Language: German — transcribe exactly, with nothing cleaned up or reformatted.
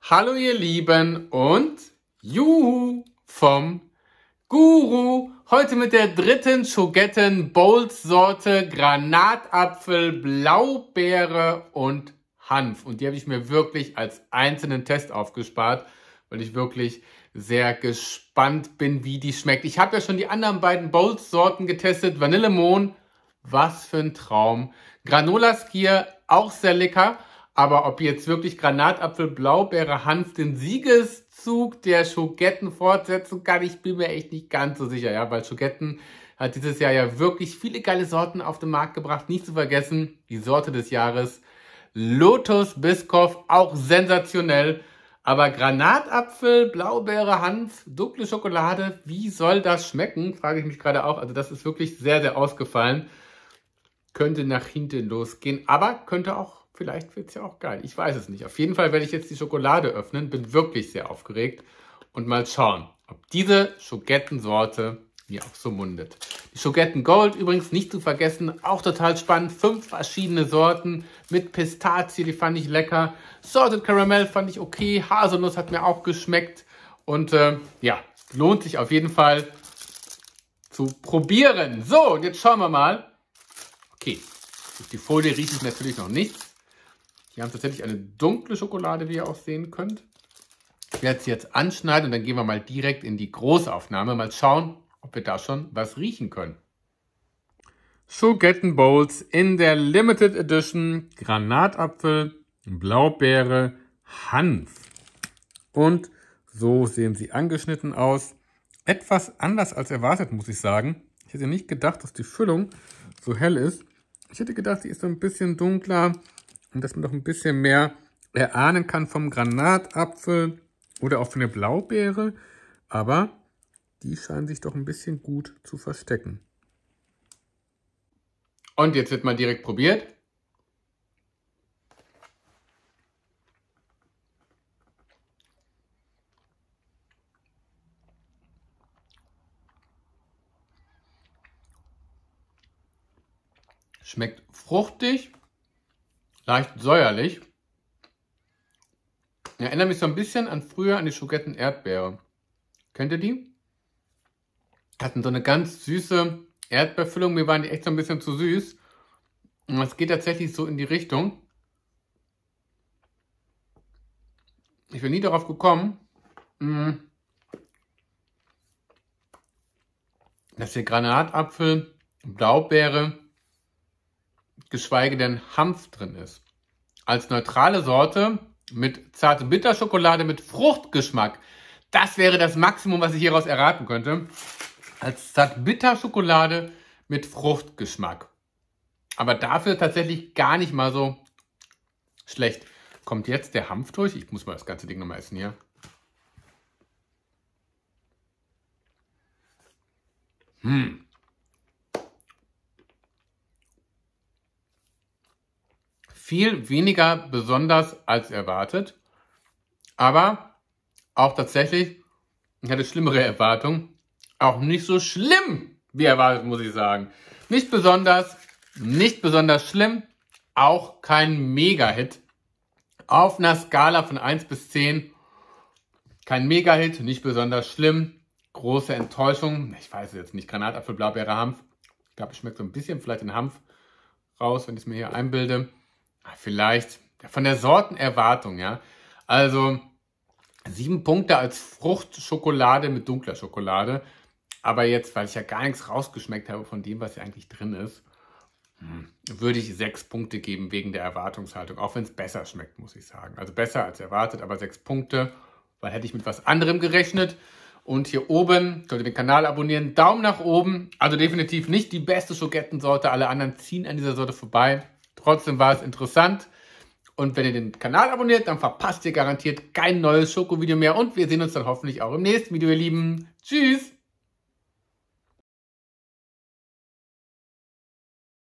Hallo ihr Lieben und Juhu vom Guru. Heute mit der dritten Schogetten Bold Sorte Granatapfel, Blaubeere und Hanf. Und die habe ich mir wirklich als einzelnen Test aufgespart, weil ich wirklich sehr gespannt bin, wie die schmeckt. Ich habe ja schon die anderen beiden Bold Sorten getestet. Vanillemohn, was für ein Traum. Granola Skier, auch sehr lecker. Aber ob jetzt wirklich Granatapfel, Blaubeere, Hanf den Siegeszug der Schogetten fortsetzen kann, ich bin mir echt nicht ganz so sicher. Ja, weil Schogetten hat dieses Jahr ja wirklich viele geile Sorten auf den Markt gebracht. Nicht zu vergessen, die Sorte des Jahres, Lotus Biscoff, auch sensationell. Aber Granatapfel, Blaubeere, Hanf, dunkle Schokolade, wie soll das schmecken? Frage ich mich gerade auch. Also das ist wirklich sehr, sehr ausgefallen. Könnte nach hinten losgehen, aber könnte auch, vielleicht wird es ja auch geil. Ich weiß es nicht. Auf jeden Fall werde ich jetzt die Schokolade öffnen. Bin wirklich sehr aufgeregt. Und mal schauen, ob diese Schogettensorte mir auch so mundet. Die Schogetten Gold übrigens nicht zu vergessen. Auch total spannend. Fünf verschiedene Sorten mit Pistazie. Die fand ich lecker. Salted Caramel fand ich okay. Haselnuss hat mir auch geschmeckt. Und äh, ja, lohnt sich auf jeden Fall zu probieren. So, und jetzt schauen wir mal. Okay, durch die Folie rieche ich natürlich noch nichts. Die haben tatsächlich eine dunkle Schokolade, wie ihr auch sehen könnt. Ich werde sie jetzt anschneiden und dann gehen wir mal direkt in die Großaufnahme. Mal schauen, ob wir da schon was riechen können. Schogetten Bowls in der Limited Edition. Granatapfel, Blaubeere, Hanf. Und so sehen sie angeschnitten aus. Etwas anders als erwartet, muss ich sagen. Ich hätte nicht gedacht, dass die Füllung so hell ist. Ich hätte gedacht, die ist so ein bisschen dunkler und dass man noch ein bisschen mehr erahnen kann vom Granatapfel oder auch von der Blaubeere. Aber die scheinen sich doch ein bisschen gut zu verstecken. Und jetzt wird mal direkt probiert. Schmeckt fruchtig, leicht säuerlich. Erinnert mich so ein bisschen an früher an die Schogetten Erdbeere. Kennt ihr die? Hatten so eine ganz süße Erdbeerfüllung. Mir waren die echt so ein bisschen zu süß. Und es geht tatsächlich so in die Richtung. Ich bin nie darauf gekommen, dass hier Granatapfel, Blaubeere, geschweige denn Hanf drin ist. Als neutrale Sorte mit zarte Bitterschokolade mit Fruchtgeschmack. Das wäre das Maximum, was ich hieraus erraten könnte. Als zarte Bitterschokolade mit Fruchtgeschmack. Aber dafür tatsächlich gar nicht mal so schlecht. Kommt jetzt der Hanf durch? Ich muss mal das ganze Ding nochmal essen hier. Hm. Viel weniger besonders als erwartet, aber auch tatsächlich, ich hatte schlimmere Erwartungen, auch nicht so schlimm wie erwartet, muss ich sagen. Nicht besonders, nicht besonders schlimm, auch kein Mega-Hit. Auf einer Skala von eins bis zehn, kein Mega-Hit, nicht besonders schlimm, große Enttäuschung. Ich weiß jetzt nicht, Granatapfel, Blaubeere, Hanf. Ich glaube, es schmeckt so ein bisschen vielleicht den Hanf raus, wenn ich es mir hier einbilde. Vielleicht von der Sortenerwartung, ja. Also sieben Punkte als Fruchtschokolade mit dunkler Schokolade. Aber jetzt, weil ich ja gar nichts rausgeschmeckt habe von dem, was hier eigentlich drin ist, würde ich sechs Punkte geben wegen der Erwartungshaltung. Auch wenn es besser schmeckt, muss ich sagen. Also besser als erwartet, aber sechs Punkte, weil hätte ich mit was anderem gerechnet. Und hier oben könnt ihr den Kanal abonnieren. Daumen nach oben. Also definitiv nicht die beste Schogettensorte. Alle anderen ziehen an dieser Sorte vorbei. Trotzdem war es interessant. Und wenn ihr den Kanal abonniert, dann verpasst ihr garantiert kein neues Schokovideo mehr. Und wir sehen uns dann hoffentlich auch im nächsten Video, ihr Lieben. Tschüss!